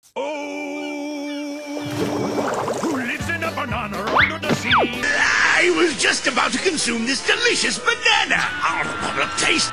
Oh, who lives in a banana under the sea? I was just about to consume this delicious banana. Taste.